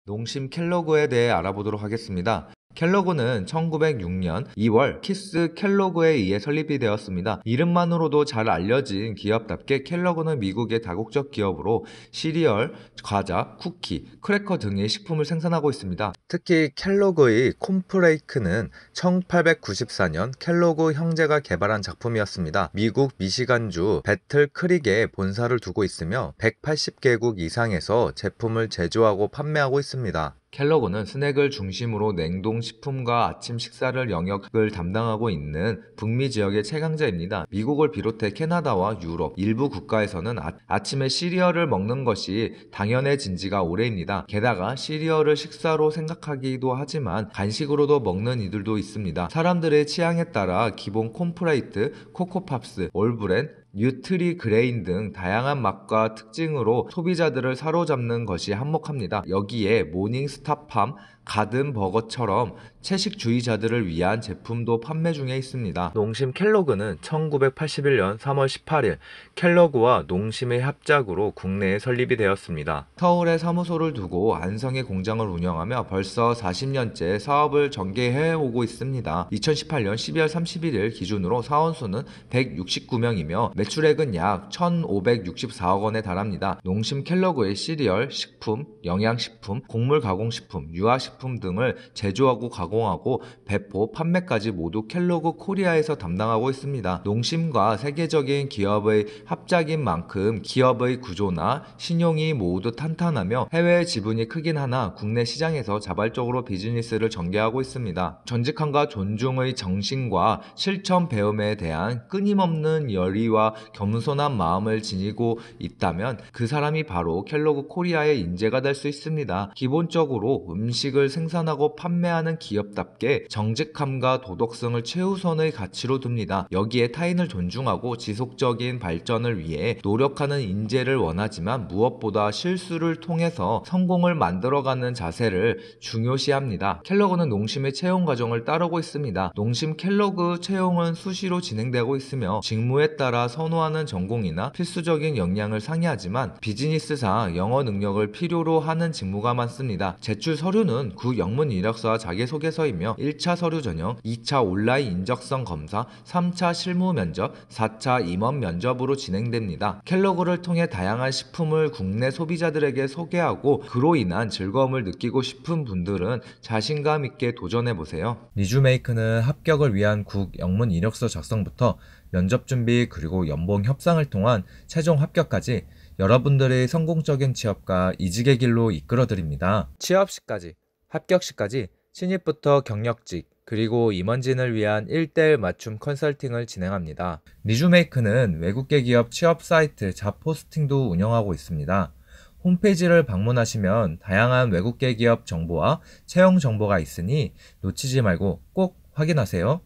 농심 켈로그에 대해 알아보도록 하겠습니다. 켈로그는 1906년 2월 키스 켈로그에 의해 설립이 되었습니다. 이름만으로도 잘 알려진 기업답게 켈로그는 미국의 다국적 기업으로 시리얼, 과자, 쿠키, 크래커 등의 식품을 생산하고 있습니다. 특히 켈로그의 콘프레이크는 1894년 켈로그 형제가 개발한 작품이었습니다. 미국 미시간주 배틀 크릭에 본사를 두고 있으며 180개국 이상에서 제품을 제조하고 판매하고 있습니다. 켈로그는 스낵을 중심으로 냉동식품과 아침 식사를 영역을 담당하고 있는 북미 지역의 최강자입니다. 미국을 비롯해 캐나다와 유럽, 일부 국가에서는 아침에 시리얼을 먹는 것이 당연해진 지가 오래입니다. 게다가 시리얼을 식사로 생각하기도 하지만 간식으로도 먹는 이들도 있습니다. 사람들의 취향에 따라 기본 콘프레이트, 코코팝스, 올브랜, 뉴트리 그레인 등 다양한 맛과 특징으로 소비자들을 사로잡는 것이 한몫합니다. 여기에 모닝스타팜, 가든버거처럼 채식주의자들을 위한 제품도 판매 중에 있습니다. 농심 켈로그는 1981년 3월 18일 켈로그와 농심의 합작으로 국내에 설립이 되었습니다. 서울에 사무소를 두고 안성에 공장을 운영하며 벌써 40년째 사업을 전개해 오고 있습니다. 2018년 12월 31일 기준으로 사원수는 169명이며 매출액은 약 1,564억 원에 달합니다. 농심 켈로그의 시리얼, 식품, 영양식품, 곡물 가공식품, 유아식품 등을 제조하고 가공하고 배포, 판매까지 모두 켈로그 코리아에서 담당하고 있습니다. 농심과 세계적인 기업의 합작인 만큼 기업의 구조나 신용이 모두 탄탄하며 해외 지분이 크긴 하나 국내 시장에서 자발적으로 비즈니스를 전개하고 있습니다. 전직함과 존중의 정신과 실천 배움에 대한 끊임없는 열의와 겸손한 마음을 지니고 있다면 그 사람이 바로 켈로그 코리아의 인재가 될 수 있습니다. 기본적으로 음식을 생산하고 판매하는 기업답게 정직함과 도덕성을 최우선의 가치로 둡니다. 여기에 타인을 존중하고 지속적인 발전을 위해 노력하는 인재를 원하지만 무엇보다 실수를 통해서 성공을 만들어가는 자세를 중요시합니다. 켈로그는 농심의 채용 과정을 따르고 있습니다. 농심 켈로그 채용은 수시로 진행되고 있으며 직무에 따라 선호하는 전공이나 필수적인 역량을 상의하지만 비즈니스상 영어 능력을 필요로 하는 직무가 많습니다. 제출 서류는 구 영문 이력서와 자기소개서이며 1차 서류 전형, 2차 온라인 인적성 검사, 3차 실무 면접, 4차 임원 면접으로 진행됩니다. 켈로그를 통해 다양한 식품을 국내 소비자들에게 소개하고 그로 인한 즐거움을 느끼고 싶은 분들은 자신감 있게 도전해보세요. 리주메이크는 합격을 위한 국 영문 이력서 작성부터 면접 준비 그리고 연봉 협상을 통한 최종 합격까지 여러분들의 성공적인 취업과 이직의 길로 이끌어드립니다. 취업 시까지, 합격 시까지 신입부터 경력직, 그리고 임원진을 위한 1:1 맞춤 컨설팅을 진행합니다. 리주메이크는 외국계 기업 취업 사이트 잡포스팅도 운영하고 있습니다. 홈페이지를 방문하시면 다양한 외국계 기업 정보와 채용 정보가 있으니 놓치지 말고 꼭 확인하세요.